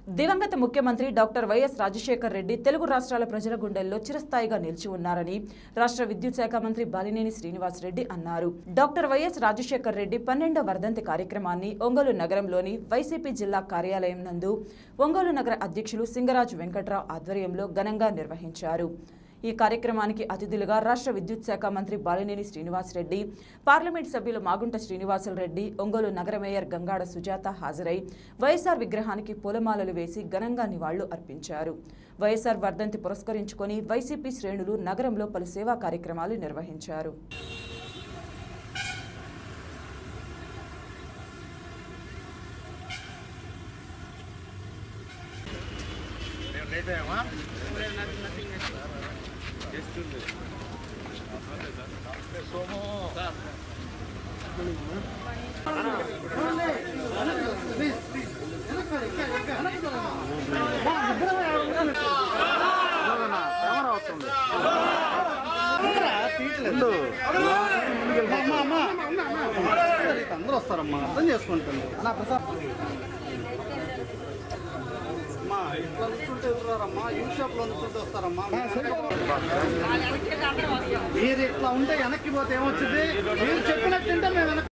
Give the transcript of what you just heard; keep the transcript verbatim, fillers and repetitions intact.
దివంగత ముఖ్యమంత్రి doctor YS Rajasekhar Reddy Telugu రాష్ట్రాల ప్రజల గుండెల్లో చిరస్థాయిగా నిలిచి ఉన్నారని రాష్ట్ర విద్యుత్ శాఖ మంత్రి బాలినేని శ్రీనివాస్ రెడ్డి అన్నారు. డాక్టర్ వైఎస్ రాజశేఖర్ రెడ్డి పన్నెండవ వర్ధంతి కార్యక్రమాన్ని ఒంగోలు నగరంలోని వైసీపీ జిల్లా కార్యాలయం నందు ఒంగోలు నగర అధ్యక్షులు సింగరాజు వెంకట్రావు ఆధ్వర్యంలో ఘనంగా నిర్వహించారు. ఈ కార్యక్రమానికి అతిథులుగా రాష్ట్ర విద్యుత్ శాఖ మంత్రి బాలినేని శ్రీనివాస్ రెడ్డి, పార్లమెంట్ సభ్యులు మాగుంట శ్రీనివాసులు రెడ్డి, ఒంగోలు నగర మేయర్ గంగాడ సుజాత హాజరై వైఎస్ఆర్ విగ్రహానికి పూలమాలలు వేసి ఘనంగా నివాళులు అర్పించారు. వైఎస్ఆర్ వర్ధంతి పురస్కరించుకొని వైసీపీ శ్రేణులు నగరంలో పలు సేవా కార్యక్రమాలు నిర్వహించారు. అందరూ వస్తారమ్మా, అర్థం చేసుకుంటాను. ఇట్లా నుంచుంటే ఎదురారమ్మా, యూ షాప్ లో నుంచుంటే వస్తారమ్మా. మీరు ఇట్లా ఉంటే వెనక్కి పోతే ఏమొచ్చింది? మీరు చెప్పినట్టుంటే మేము వెనక్కి